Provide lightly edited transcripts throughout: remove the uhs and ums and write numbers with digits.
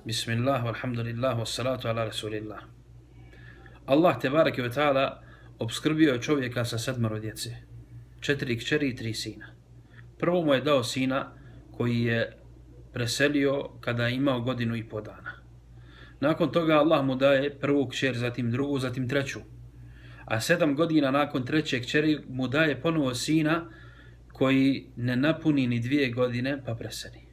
Bismillah, alhamdulillah, wassalatu ala rasulillah. Allah tebareke ve ta'ala obskrbio je čovjeka sa 7 djece, 4 kćeri i 3 sina. Prvo mu je dao sina koji je preselio kada je imao 1,5 dana. Nakon toga Allah mu daje prvu kćer, zatim drugu, zatim treću. A 7 godina nakon treće kćeri mu daje ponovo sina koji ne napuni ni 2 godine pa preseli.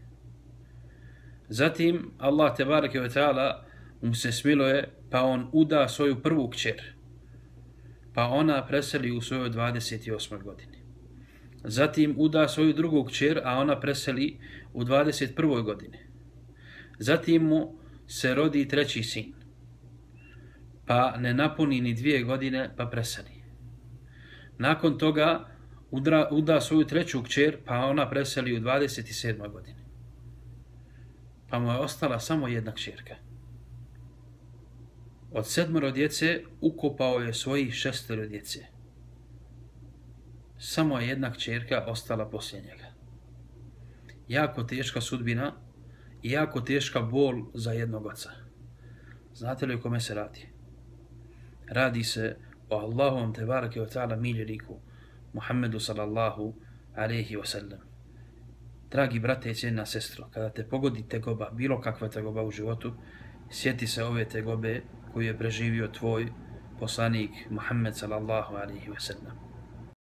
Zatim Allah tebareke ve ta'ala mu se smiluje pa on uda svoju prvu kćer. Pa ona preseli u svojoj 28. godini. Zatim uda svoju drugu kćer, a ona preseli u 21. godini. Zatim mu se rodi treći sin. Pa ne napuni ni 2 godine pa preseli. Nakon toga uda svoju treću kćer, pa ona preseli u 27. godini. Pa mu je ostala samo jedna kćerka. Od 7 djece ukopao je svojih 6 djece. Samo je jedna kćerka ostala poslije njega. Jako teška sudbina i jako teška bol za jednog oca. Znate li o kome se radi? Radi se o Allahovom tebareke ve ta'ala miljeniku Muhammedu sallallahu alaihi wa sallam. Dragi brate i cijena sestro, kada te pogodi tegoba, bilo kakva tegoba u životu, sjeti se ove tegobe koju je preživio tvoj poslanik Muhammed sallallahu alaihi wa sallam.